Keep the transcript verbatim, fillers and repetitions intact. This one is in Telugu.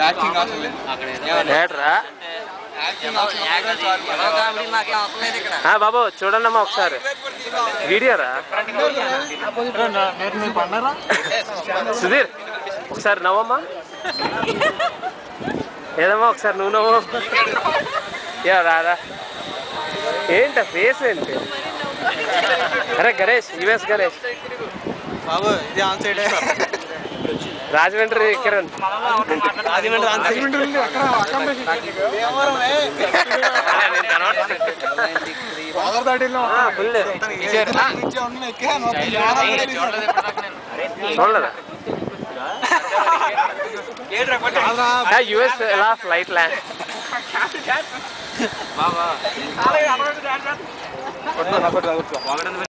బాబు చూడండమ్మా ఒకసారి వీడియోరా సుధీర్ ఒకసారి నవ్వమ్మా ఏదమ్మా ఒకసారి నువ్వు నవ్వు యా రారా ఏంట ఫేస్ ఏంటి అరే గణేష్ యుఎస్ గణేష్ బాబు ఇది ఆన్ సైడ్ రాజమండ్రి కిరణ్ చూడలేదా యుఎస్ ఎలా ఫ్లైట్ ల్యాండ్